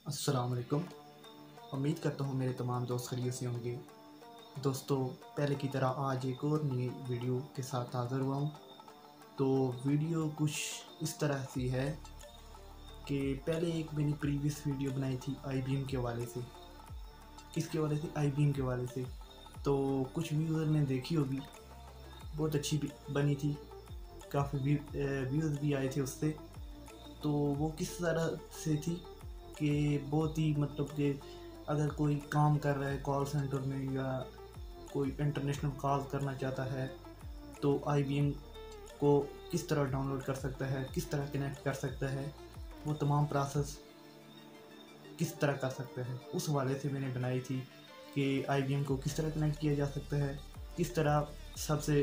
अस्सलाम वालेकुम। उम्मीद करता हूँ मेरे तमाम दोस्त खैरियत से होंगे। दोस्तों, पहले की तरह आज एक और नई वीडियो के साथ हाज़िर हुआ हूँ। तो वीडियो कुछ इस तरह सी है कि पहले एक मैंने प्रीवियस वीडियो बनाई थी आईबीएम के हवाले से। किसके हवाले से? आईबीएम के हवाले से। तो कुछ व्यूअर ने देखी होगी, बहुत अच्छी भी बनी थी, काफ़ी व्यूज़ भी आए थे उससे। तो वो किस तरह से थी कि बहुत ही मतलब कि अगर कोई काम कर रहा है कॉल सेंटर में या कोई इंटरनेशनल कॉल करना चाहता है तो आईबीएम को किस तरह डाउनलोड कर सकता है, किस तरह कनेक्ट कर सकता है, वो तमाम प्रोसेस किस तरह कर सकता है, उस हवाले से मैंने बनाई थी कि आईबीएम को किस तरह कनेक्ट किया जा सकता है, किस तरह सबसे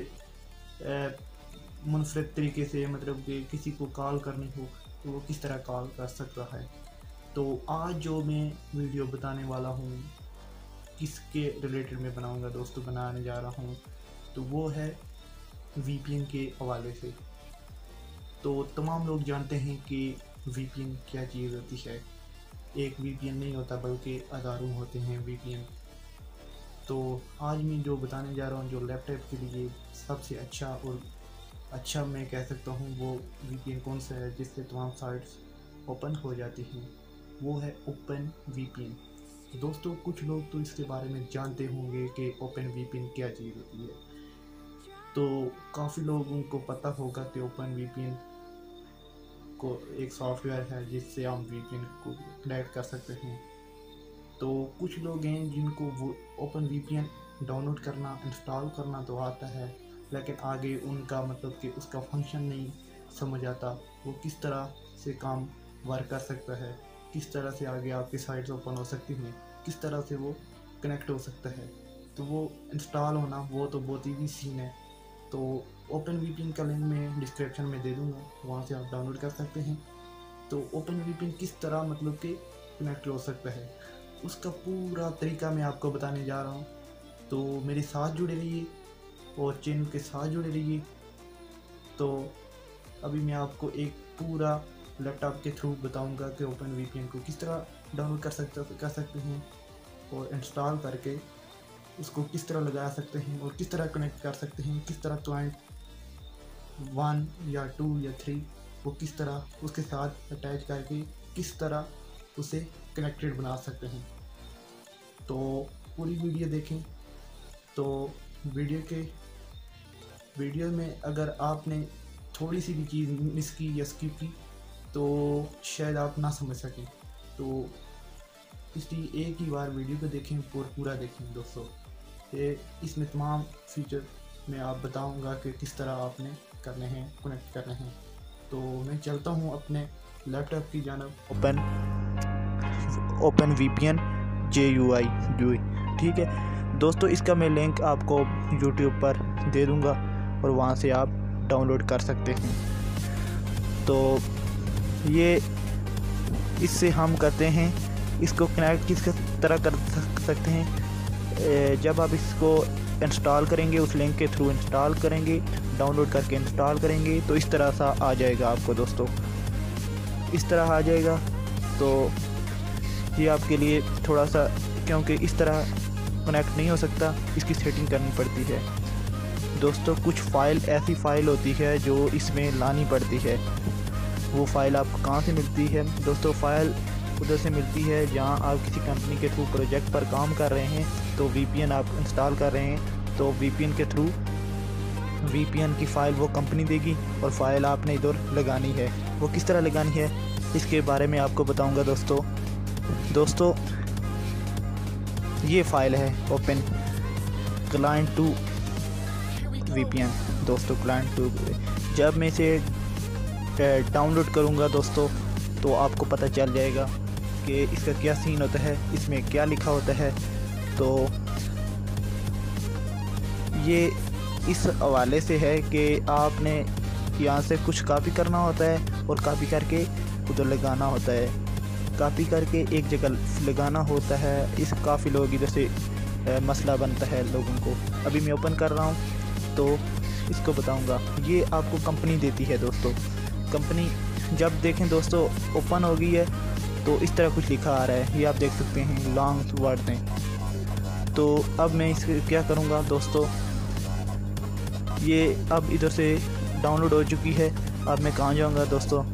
मुनफरद तरीके से मतलब कि किसी को कॉल करनी हो तो वो किस तरह कॉल कर सकता है। तो आज जो मैं वीडियो बताने वाला हूँ किसके रिलेटेड मैं बनाऊँगा दोस्तों, बनाने जा रहा हूँ तो वो है वीपीएन के हवाले से। तो तमाम लोग जानते हैं कि वीपीएन क्या चीज़ होती है। एक वीपीएन नहीं होता बल्कि हज़ारों होते हैं वीपीएन। तो आज मैं जो बताने जा रहा हूँ, जो लैपटॉप के लिए सबसे अच्छा मैं कह सकता हूँ वो वीपीएन कौन सा है जिससे तमाम साइट्स ओपन हो जाती हैं, वो है ओपन वीपीएन। दोस्तों, कुछ लोग तो इसके बारे में जानते होंगे कि ओपन वीपीएन क्या चीज़ होती है। तो काफ़ी लोगों को पता होगा कि ओपन वीपीएन को एक सॉफ्टवेयर है जिससे हम वीपीएन को कनेक्ट कर सकते हैं। तो कुछ लोग हैं जिनको वो ओपन वीपीएन डाउनलोड करना, इंस्टॉल करना तो आता है, लेकिन आगे उनका मतलब कि उसका फंक्शन नहीं समझ आता, वो किस तरह से काम वर्क कर सकता है, किस तरह से आगे आपकी साइट्स ओपन हो सकती हैं, किस तरह से वो कनेक्ट हो सकता है। तो वो इंस्टॉल होना वो तो बहुत ही सीन है। तो ओपन वीपीएन का लिंक मैं डिस्क्रिप्शन में दे दूँगा, वहाँ से आप डाउनलोड कर सकते हैं। तो ओपन वीपीएन किस तरह मतलब कि कनेक्ट हो सकता है, उसका पूरा तरीका मैं आपको बताने जा रहा हूँ। तो मेरे साथ जुड़े रहिए और चैनल के साथ जुड़े रहिए। तो अभी मैं आपको एक पूरा लैपटॉप के थ्रू बताऊंगा कि ओपन वीपीएन को किस तरह डाउनलोड कर सकते हैं और इंस्टॉल करके उसको किस तरह लगा सकते हैं और किस तरह कनेक्ट कर सकते हैं, किस तरह क्लाइंट 1 या 2 या 3 वो किस तरह उसके साथ अटैच करके किस तरह उसे कनेक्टेड बना सकते हैं। तो पूरी वीडियो देखें। तो वीडियो में अगर आपने थोड़ी सी भी चीज़ मिस की या स्किप की तो शायद आप ना समझ सकें। तो इसलिए एक ही बार वीडियो को देखें और पूरा देखें दोस्तों। ये इसमें तमाम फीचर मैं आप बताऊंगा कि किस तरह आपने करने हैं, कनेक्ट करने हैं। तो मैं चलता हूं अपने लैपटॉप की जानब। ओपन वीपीएन JUI, ठीक है दोस्तों। इसका मैं लिंक आपको यूट्यूब पर दे दूंगा और वहां से आप डाउनलोड कर सकते हैं। तो ये इससे हम करते हैं, इसको कनेक्ट किस तरह कर सकते हैं। जब आप इसको इंस्टॉल करेंगे, उस लिंक के थ्रू इंस्टॉल करेंगे, डाउनलोड करके इंस्टॉल करेंगे तो इस तरह सा आ जाएगा आपको दोस्तों, इस तरह आ जाएगा। तो ये आपके लिए थोड़ा सा, क्योंकि इस तरह कनेक्ट नहीं हो सकता, इसकी सेटिंग करनी पड़ती है दोस्तों। कुछ फ़ाइल ऐसी फ़ाइल होती है जो इसमें लानी पड़ती है। वो फ़ाइल आपको कहाँ से मिलती है दोस्तों? फ़ाइल उधर से मिलती है जहाँ आप किसी कंपनी के थ्रू प्रोजेक्ट पर काम कर रहे हैं, तो वीपीएन आप इंस्टॉल कर रहे हैं, तो वीपीएन के थ्रू वीपीएन की फ़ाइल वो कंपनी देगी और फ़ाइल आपने इधर लगानी है। वो किस तरह लगानी है इसके बारे में आपको बताऊंगा दोस्तों। ये फ़ाइल है ओपन क्लाइंट टू वीपीएन दोस्तों, क्लाइंट टू। जब मैं इसे डाउनलोड करूंगा दोस्तों तो आपको पता चल जाएगा कि इसका क्या सीन होता है, इसमें क्या लिखा होता है। तो ये इस हवाले से है कि आपने यहाँ से कुछ कॉपी करना होता है और कॉपी करके उधर लगाना होता है, कॉपी करके एक जगह लगाना होता है। इस काफ़ी लोग इधर से मसला बनता है लोगों को। अभी मैं ओपन कर रहा हूँ तो इसको बताऊँगा। ये आपको कंपनी देती है दोस्तों। कंपनी जब देखें दोस्तों ओपन हो गई है तो इस तरह कुछ लिखा आ रहा है, ये आप देख सकते हैं लॉन्ग वर्ड हैं। तो अब मैं इसके क्या करूँगा दोस्तों, ये अब इधर से डाउनलोड हो चुकी है। अब मैं कहाँ जाऊँगा दोस्तों,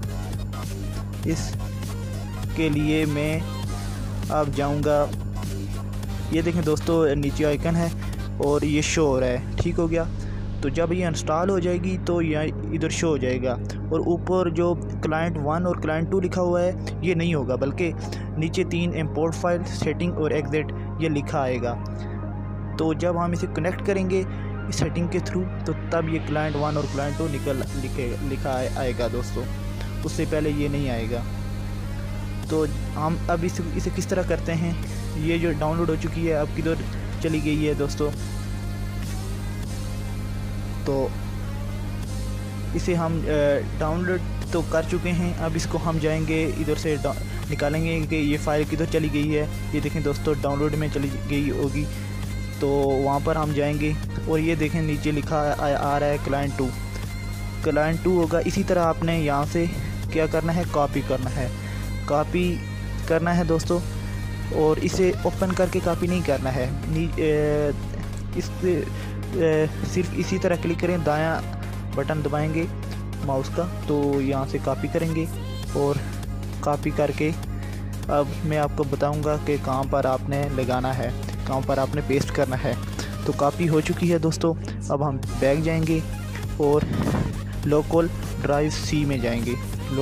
इसके लिए मैं अब जाऊँगा, ये देखें दोस्तों नीचे आइकन है और ये शो हो रहा है, ठीक हो गया। तो जब ये इंस्टॉल हो जाएगी तो यहाँ इधर शो हो जाएगा, और ऊपर जो क्लाइंट 1 और क्लाइंट 2 लिखा हुआ है ये नहीं होगा, बल्कि नीचे 3 इंपोर्ट फाइल, सेटिंग और एग्जिट ये लिखा आएगा। तो जब हम इसे कनेक्ट करेंगे इस सेटिंग के थ्रू, तो तब ये क्लाइंट 1 और क्लाइंट 2 लिखा आएगा दोस्तों, उससे पहले ये नहीं आएगा। तो हम अब इसे किस तरह करते हैं, ये जो डाउनलोड हो चुकी है अब किधर चली गई है दोस्तों, तो इसे हम डाउनलोड तो कर चुके हैं। अब इसको हम जाएंगे इधर से निकालेंगे कि ये फ़ाइल किधर चली गई है। ये देखें दोस्तों डाउनलोड में चली गई होगी, तो वहाँ पर हम जाएंगे और ये देखें नीचे लिखा आ रहा है क्लाइंट 2, क्लाइंट 2 होगा। इसी तरह आपने यहाँ से क्या करना है, कॉपी करना है दोस्तों, और इसे ओपन करके कॉपी नहीं करना है। सिर्फ इसी तरह क्लिक करें, दायां बटन दबाएंगे माउस का, तो यहाँ से कॉपी करेंगे और कॉपी करके अब मैं आपको बताऊंगा कि कहाँ पर आपने लगाना है, कहाँ पर आपने पेस्ट करना है। तो कॉपी हो चुकी है दोस्तों। अब हम बैक जाएंगे और लोकल ड्राइव सी में जाएंगे,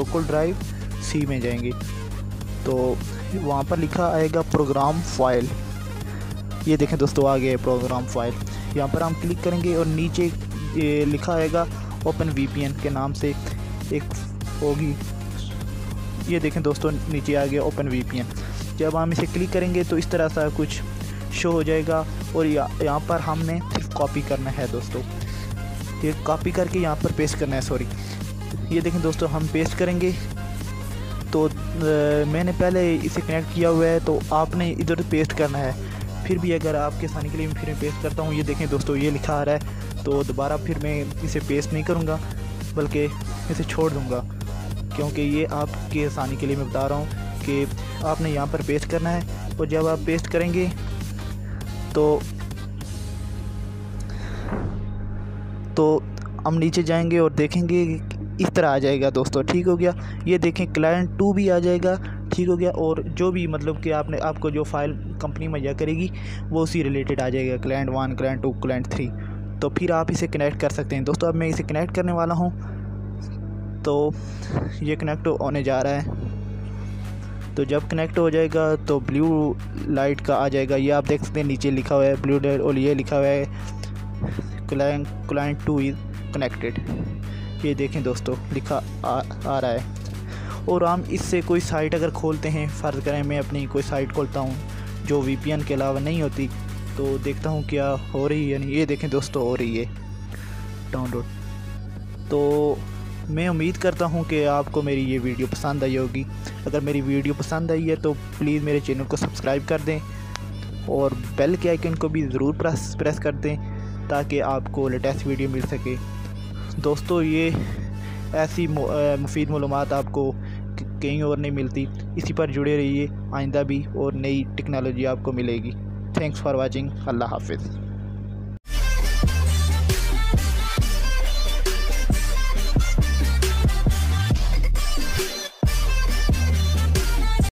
तो वहाँ पर लिखा आएगा प्रोग्राम फाइल। ये देखें दोस्तों आ गया है प्रोग्राम फाइल, यहाँ पर हम क्लिक करेंगे और नीचे ये लिखा आएगा ओपन VPN के नाम से एक होगी। ये देखें दोस्तों नीचे आ गया ओपन VPN। जब हम इसे क्लिक करेंगे तो इस तरह सा कुछ शो हो जाएगा, और यहाँ पर हमने सिर्फ कॉपी करना है दोस्तों, ये कॉपी करके यहाँ पर पेस्ट करना है, सॉरी। ये देखें दोस्तों हम पेस्ट करेंगे, तो मैंने पहले इसे कनेक्ट किया हुआ है, तो आपने इधर पेस्ट करना है। फिर भी अगर आपके आसानी के लिए मैं फिर पेस्ट करता हूँ, ये देखें दोस्तों ये लिखा आ रहा है, तो दोबारा फिर मैं इसे पेस्ट नहीं करूँगा बल्कि इसे छोड़ दूँगा, क्योंकि ये आपके आसानी के लिए मैं बता रहा हूँ कि आपने यहाँ पर पेस्ट करना है। और जब आप पेस्ट करेंगे तो हम नीचे जाएंगे और देखेंगे इस तरह आ जाएगा दोस्तों, ठीक हो गया। ये देखें क्लाइंट 2 भी आ जाएगा, ठीक हो गया। और जो भी मतलब कि आपको जो फाइल कंपनी मुहैया करेगी वो उसी रिलेटेड आ जाएगा, क्लाइंट 1, क्लाइंट 2, क्लाइंट 3। तो फिर आप इसे कनेक्ट कर सकते हैं दोस्तों। अब मैं इसे कनेक्ट करने वाला हूँ, तो ये कनेक्ट होने जा रहा है। तो जब कनेक्ट हो जाएगा तो ब्लू लाइट का आ जाएगा, ये आप देख सकते हैं नीचे लिखा हुआ है ब्लू लाइट, और ये लिखा हुआ है क्लाइंट 2 इज़ कनेक्टेड। ये देखें दोस्तों लिखा आ रहा है। और हम इससे कोई साइट अगर खोलते हैं, फ़र्ज़ करें मैं अपनी कोई साइट खोलता हूँ जो VPN के अलावा नहीं होती, तो देखता हूँ क्या हो रही है नहीं। ये देखें दोस्तों हो रही है डाउनलोड। तो मैं उम्मीद करता हूँ कि आपको मेरी ये वीडियो पसंद आई होगी। अगर मेरी वीडियो पसंद आई है तो प्लीज़ मेरे चैनल को सब्सक्राइब कर दें और बेल के आइकन को भी ज़रूर प्रेस कर दें, ताकि आपको लेटेस्ट वीडियो मिल सके दोस्तों। ये ऐसी मुफीद मालूमात आपको कहीं और नहीं मिलती। इसी पर जुड़े रहिए, आइंदा भी और नई टेक्नोलॉजी आपको मिलेगी। Thanks for watching. अल्लाह हाफिज़।